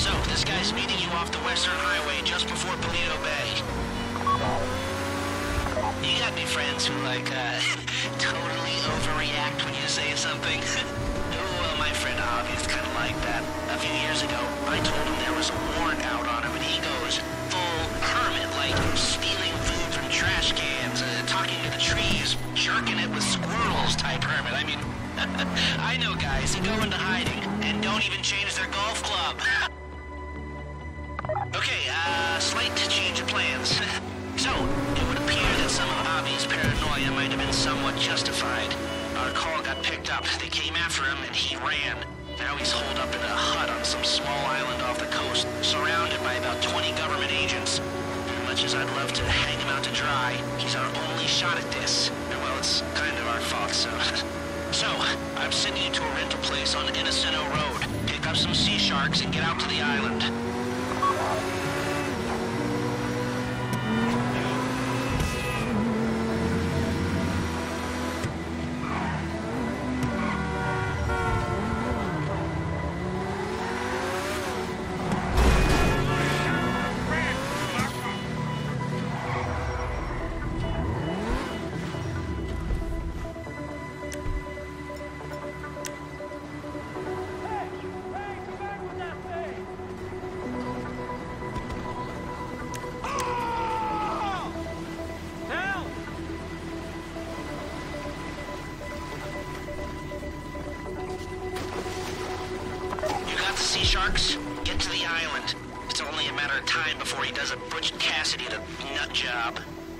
So, this guy's meeting you off the Western Highway just before Paleto Bay. You got any friends who, totally overreact when you say something? Well, my friend Avi's kind of like that. A few years ago, I told him there was a warrant out on him, and he goes full hermit, like stealing food from trash cans, talking to the trees, jerking it with squirrels type hermit. I mean, I know guys who go into hiding and don't even change their golf club. Okay, slight change of plans. So, it would appear that some of Avi's paranoia might have been somewhat justified. Our call got picked up, they came after him, and he ran. Now he's holed up in a hut on some small island off the coast, surrounded by about 20 government agents. As much as I'd love to hang him out to dry, he's our only shot at this. And well, it's kind of our fault, so... So, I'm sending you to a rental place on Innocento Road. Pick up some sea sharks and get out to the island. Sharks, get to the island. It's only a matter of time before he does a Butch Cassidy the nut job.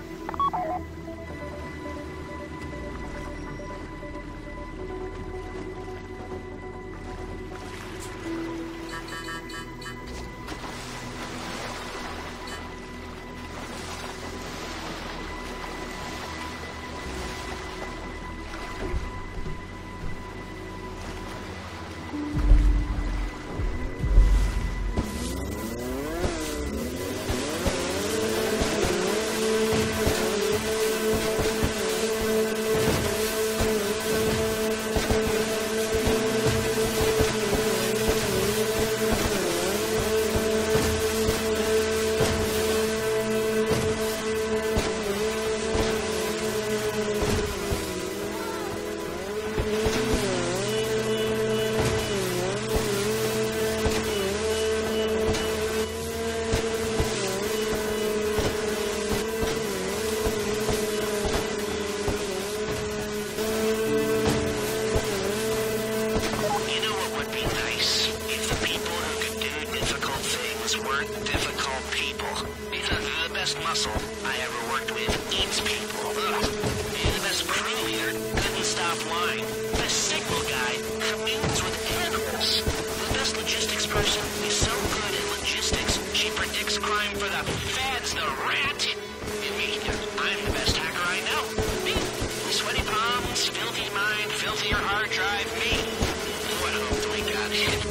Muscle I ever worked with eats people. Ugh. The best crew leader couldn't stop lying. The best signal guy communes with animals. The best logistics person is so good at logistics, she predicts crime for the feds, the rat. And me, I'm the best hacker I know. Me. Sweaty palms, filthy mind, filthier hard drive, me. What hope do we got?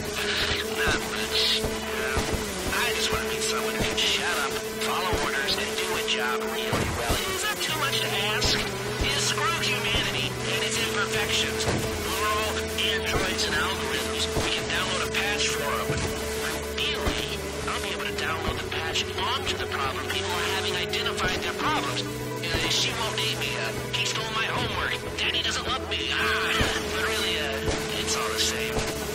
Not much. I just want to meet someone who can shut up, follow orders, and do a job really well. Is that too much to ask? Screw humanity and its imperfections. We're all androids and algorithms. We can download a patch for them. Ideally, I'll be able to download the patch onto the problem people are having identified their problems. She won't need me. He stole my homework. Daddy doesn't love me. But really, it's all the same.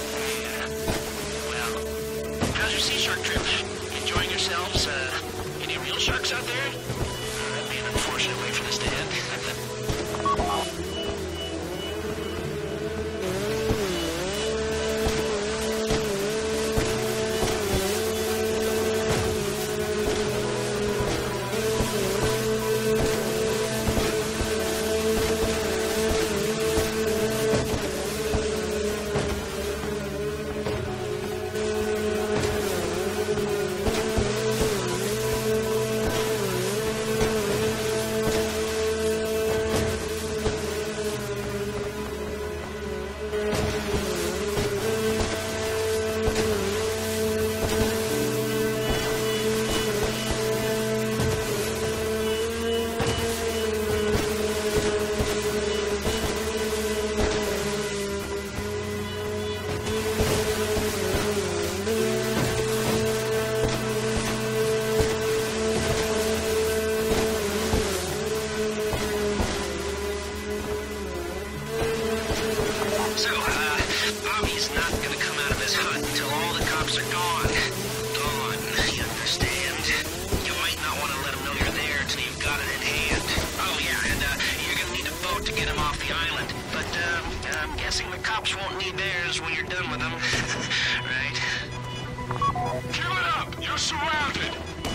Well, how's your sea shark trip? Enjoying yourselves? Any real sharks out there? That'd be an unfortunate way for this to end. I'm guessing the cops won't need theirs when you're done with them. Right? Give it up! You're surrounded!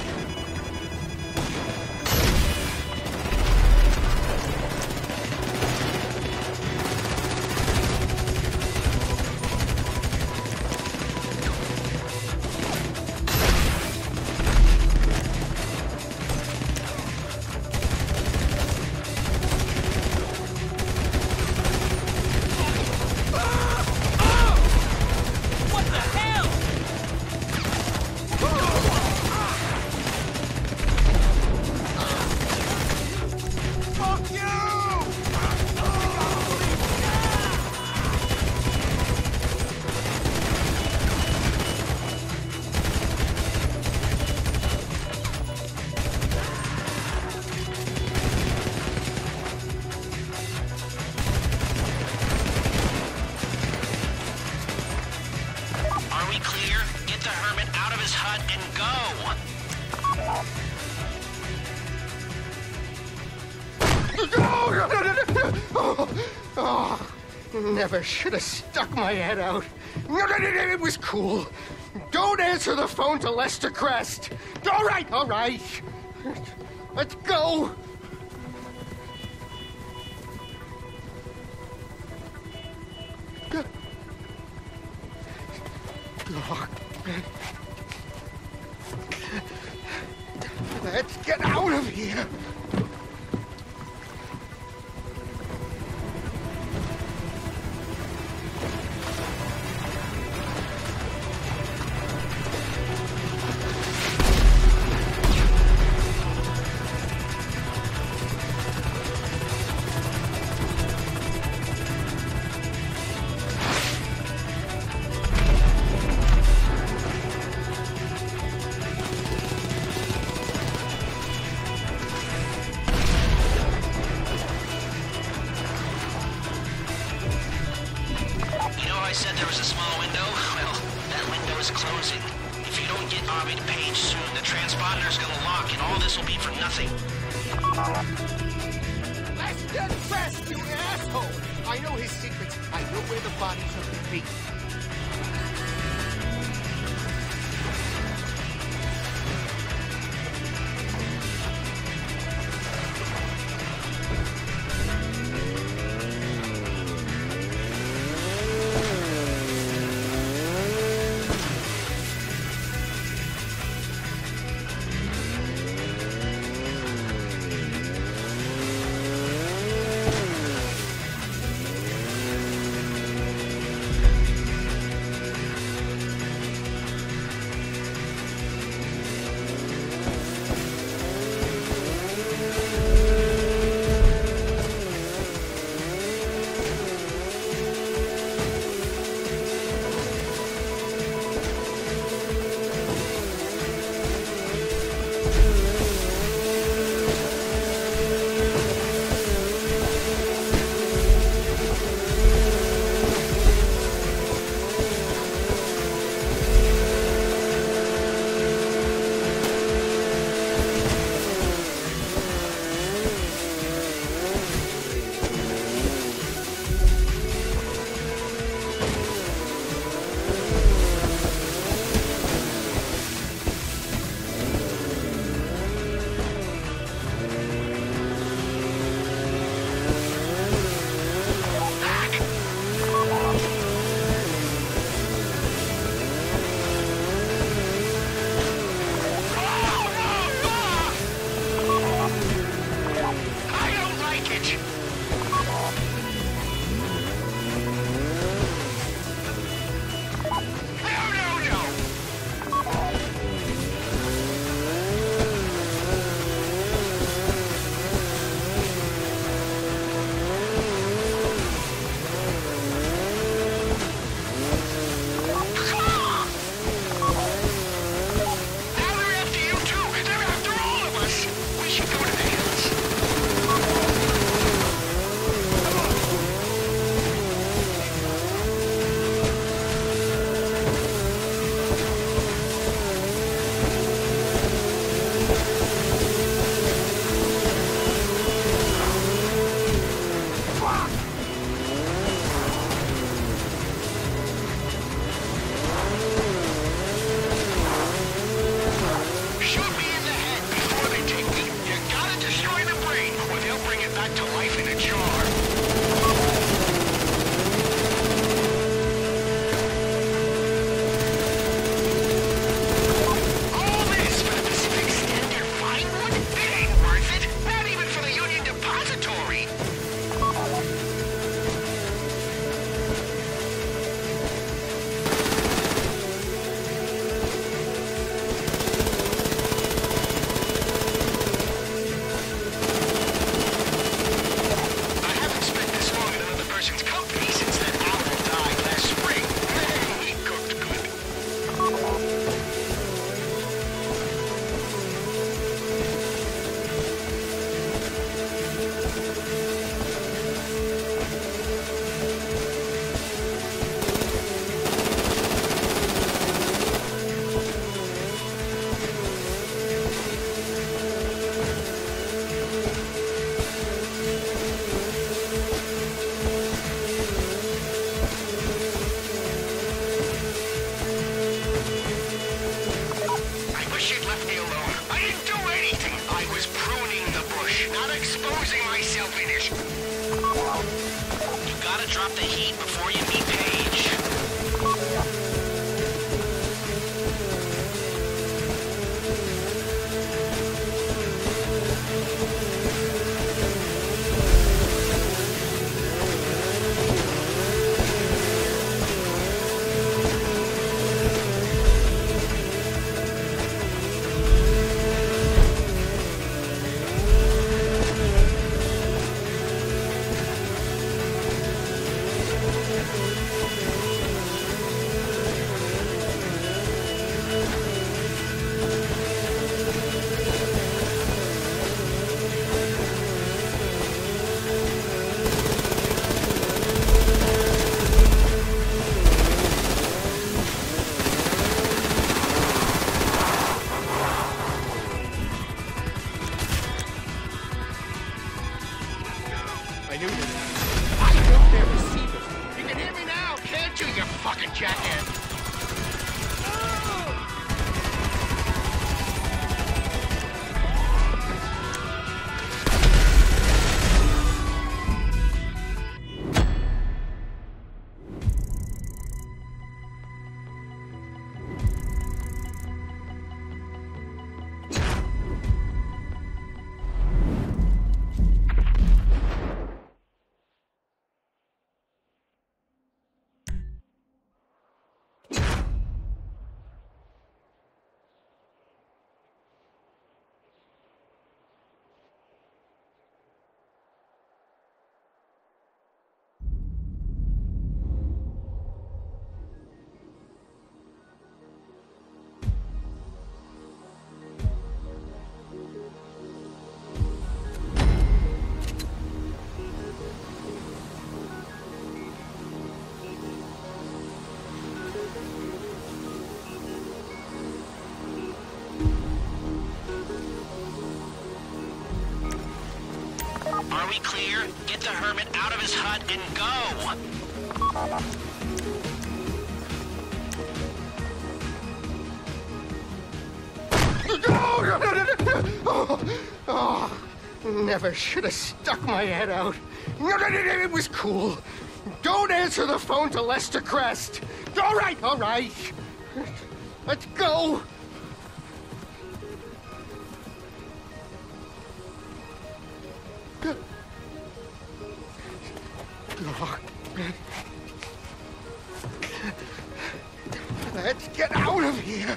Never should have stuck my head out. No, it was cool. Don't answer the phone to Lester Crest. All right. Let's go. Let's get out of here. I said there was a small window? Well, that window is closing. If you don't get Bobby to Page soon, the transponder's gonna lock and all this will be for nothing. Lester Crest, you asshole! I know his secrets. I know where the bodies are gonna be. shit left me alone. I didn't do anything. I was pruning the bush, not exposing myself in it. You gotta drop the heat before you meet Paige. I knew their receivers. You can hear me now, can't you, you fucking jackass? Are we clear? Get the hermit out of his hut and go! Never should have stuck my head out. It was cool. Don't answer the phone to Lester Crest. All right. Let's go. Let's get out of here.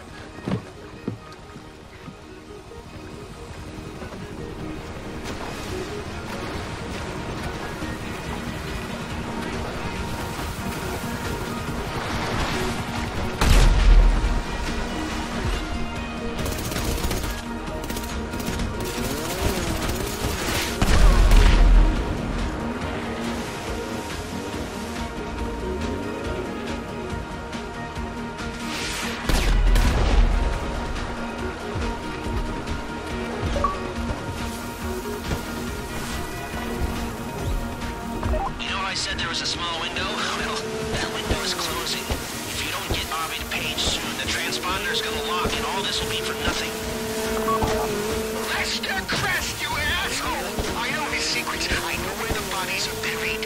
I said there was a small window? Well, that window is closing. If you don't get Bobby to Paige soon, the transponder's gonna lock and all this will be for nothing. Lester Crest, you asshole! I know his secrets. I know where the bodies are buried.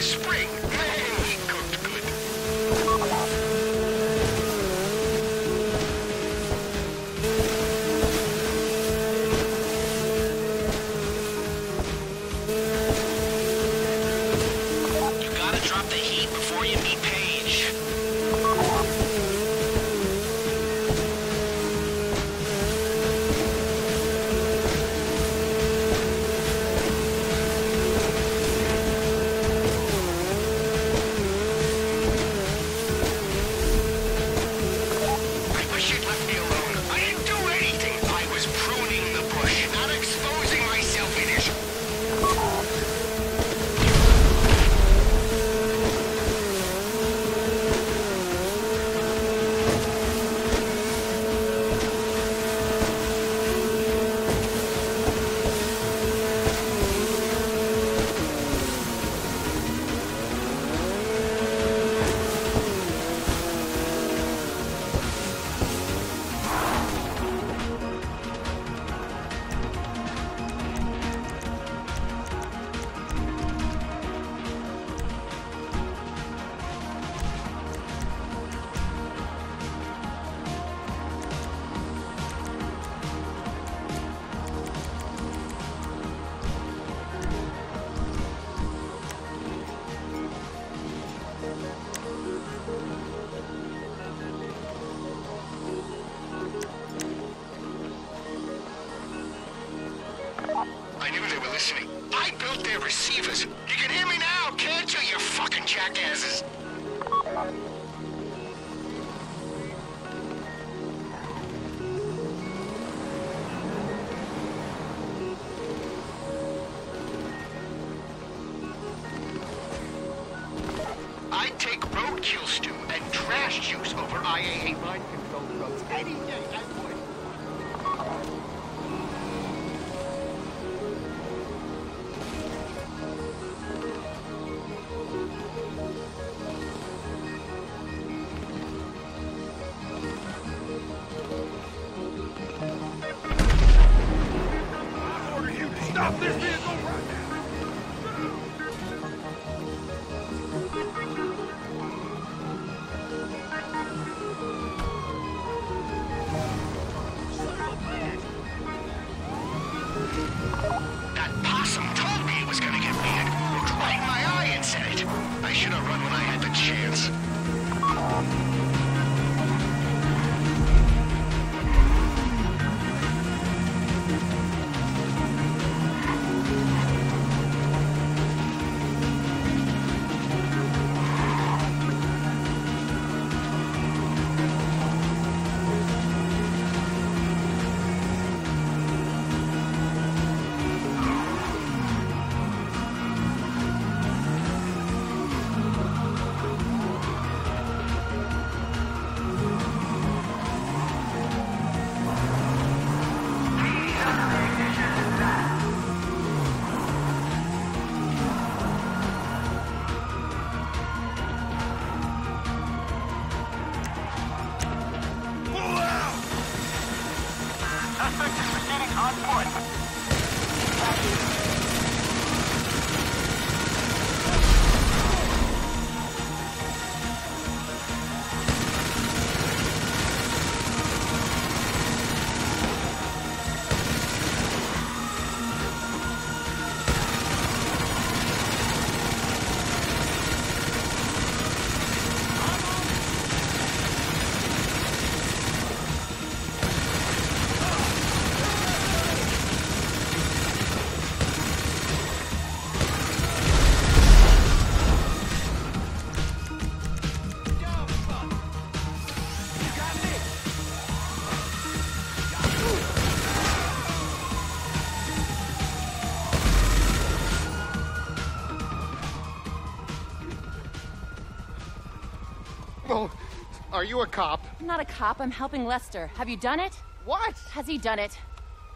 spring. Man, he cooked good. You gotta drop the heat before you meet Paige. I wish you'd left me alone. I didn't do anything. I was pruning the bush, not exposing myself in it. I knew they were listening. I built their receivers. You can hear me now, can't you, you fucking jackasses? I'd take roadkill stew and trash juice over IAA mind control drugs any day. I would. Stop this vehicle right now! That possum told me it was gonna get weird. Looked right in my eye and said it. I should have run when I had the chance. Suspect is proceeding on foot. Oh, are you a cop? I'm not a cop, I'm helping Lester. Have you done it? What? Has he done it?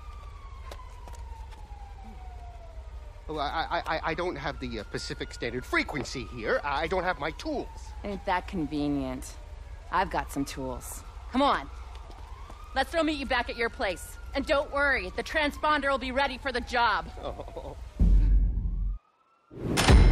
Well, I don't have the Pacific Standard Frequency here. I don't have my tools. Ain't that convenient. I've got some tools. Come on. Lester will meet you back at your place. And don't worry, the transponder will be ready for the job. Oh.